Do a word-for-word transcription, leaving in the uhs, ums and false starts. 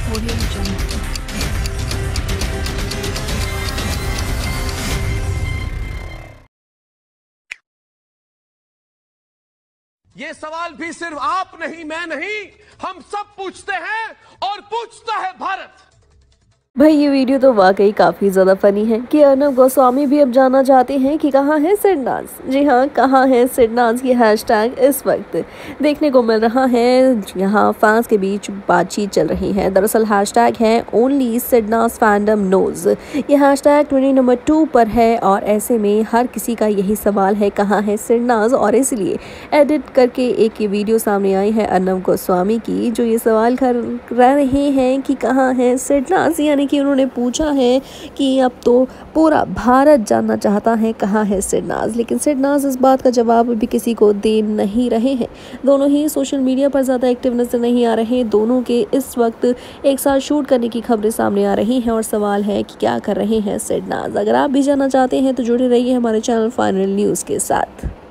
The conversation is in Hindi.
Audio Jungle. ये सवाल भी सिर्फ आप नहीं, मैं नहीं, हम सब पूछते हैं और पूछता है भारत। भाई ये वीडियो तो वाकई काफ़ी ज़्यादा फ़नी है कि अर्नब गोस्वामी भी अब जानना चाहते हैं कि कहाँ है सिडनाज। जी हाँ, कहाँ है सिडनाज की हैशटैग इस वक्त देखने को मिल रहा है। यहाँ फैंस के बीच बातचीत चल रही है। दरअसल हैशटैग है ओनली सिडनाज फैंडम नोज। ये हैशटैग ट्वेंटी नंबर टू पर है और ऐसे में हर किसी का यही सवाल है कहाँ है सिडनाज, और इसलिए एडिट करके एक ये वीडियो सामने आई है अर्नब गोस्वामी की, जो ये सवाल कर रहे हैं कि कहाँ है सिडनाज। यानी कि उन्होंने पूछा है कि अब तो पूरा भारत जानना चाहता है कहाँ है सिडनाज, लेकिन सिडनाज इस बात का जवाब भी किसी को दे नहीं रहे हैं। दोनों ही सोशल मीडिया पर ज़्यादा एक्टिव नजर नहीं आ रहे। दोनों के इस वक्त एक साथ शूट करने की खबरें सामने आ रही हैं और सवाल है कि क्या कर रहे हैं सिडनाज। अगर आप भी जानना चाहते हैं तो जुड़े रहिए हमारे चैनल फाइनल न्यूज़ के साथ।